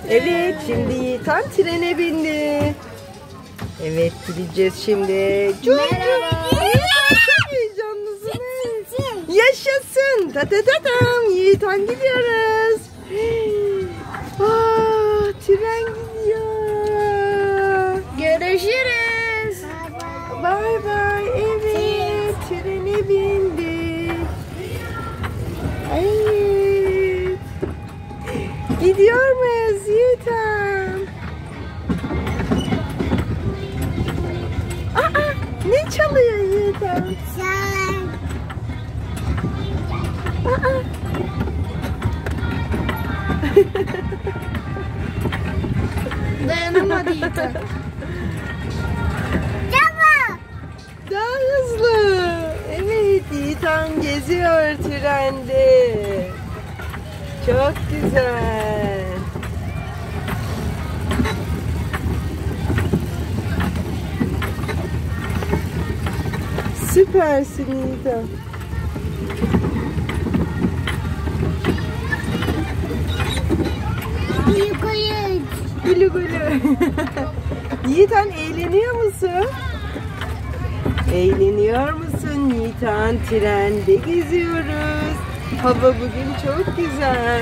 Evet, şimdi Yiğitan trene bindi. Evet, gideceğiz şimdi. Çok heyecanlısınız. Yaşasın. Ta ta ta tam. Yiğitan gidiyoruz. Tren gidiyor. Görüşürüz. Bay bay. Evet, trene bindik. Evet. Gidiyor muyuz Yiğitan? Ne çalıyor Yiğitan? Dayanamadı Yiğitan. Daha hızlı. Evet, Yiğitan geziyor trende. Çok güzel. Süpersin Yiğitan. Gülü gülü. Yiğitan eğleniyor musun? Eğleniyor musun Yiğitan? Trende geziyoruz. Hava bugün çok güzel.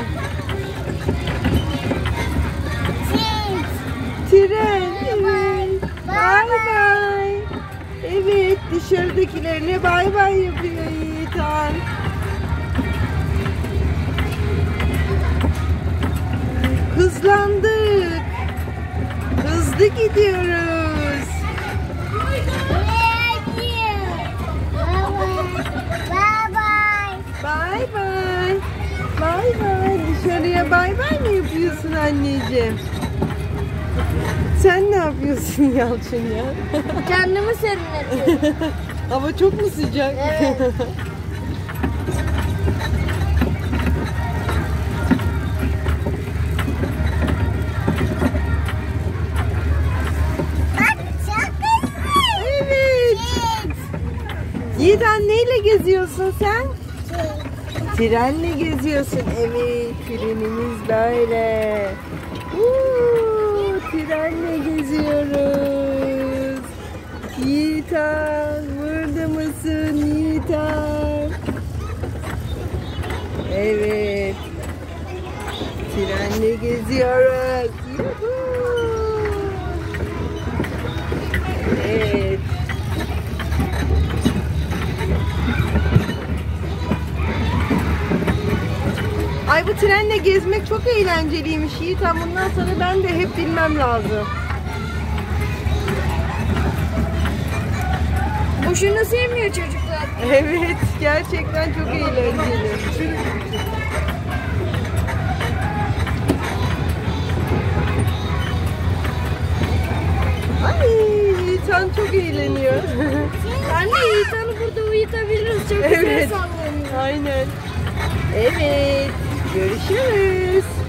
Tren, evet. Bay bay. Evet, dışarıdakilerine bay bay yapıyor Yiğitan. Hızlandık. Hızlı gidiyoruz. Bay bay. Bay bay. Dışarıya bay bay mı yapıyorsun anneciğim? Sen ne yapıyorsun Yalçın ya? Kendimi serinletiyorum. Hava çok mu sıcak? Evet. Evet. Yiğitan neyle geziyorsun sen? Trenle geziyorsun. Evet, trenimiz böyle. Trenle geziyoruz. Yiğitan, burada mısın Yiğitan? Evet. Trenle geziyoruz. Yuhuu. Evet. Ay, bu trenle gezmek çok eğlenceliymiş Yiğitan. Bundan sonra ben de hep bilmem lazım. Boşuna sevmiyor çocuklar. Evet, gerçekten çok eğlenceli. Ay, Yiğitan çok eğleniyor. Anne Yiğitan'ı burada uyutabiliriz. Çok güzel Evet. sallanıyor. Aynen. Evet, görüşürüz.